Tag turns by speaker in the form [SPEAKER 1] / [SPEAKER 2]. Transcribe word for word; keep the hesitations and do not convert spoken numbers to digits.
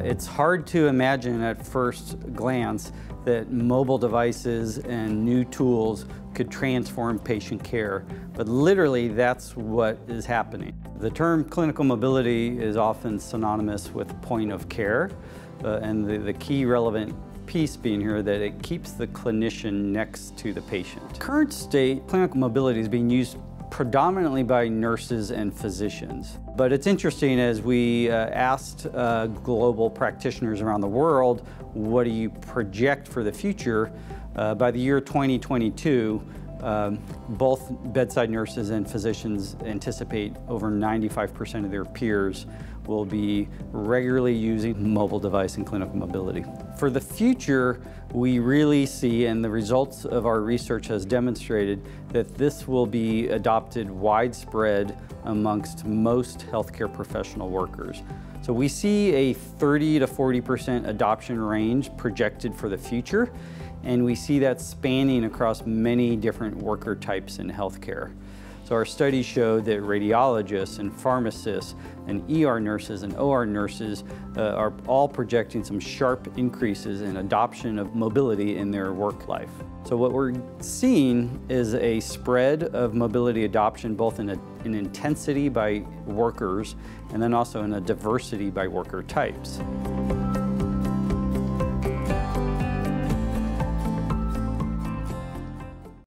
[SPEAKER 1] It's hard to imagine at first glance that mobile devices and new tools could transform patient care, but literally that's what is happening. The term clinical mobility is often synonymous with point of care, uh, and the, the key relevant piece being here that it keeps the clinician next to the patient. Current state, clinical mobility is being used predominantly by nurses and physicians. But it's interesting, as we uh, asked uh, global practitioners around the world, what do you project for the future? Uh, by the year twenty twenty-two, um, both bedside nurses and physicians anticipate over ninety-five percent of their peers will be regularly using mobile device and clinical mobility. For the future, we really see, and the results of our research has demonstrated, that this will be adopted widespread amongst most healthcare professional workers. So we see a thirty to forty percent adoption range projected for the future, and we see that spanning across many different worker types in healthcare. So our studies showed that radiologists and pharmacists and E R nurses and O R nurses uh, are all projecting some sharp increases in adoption of mobility in their work life. So what we're seeing is a spread of mobility adoption, both in, a, in intensity by workers and then also in a diversity by worker types.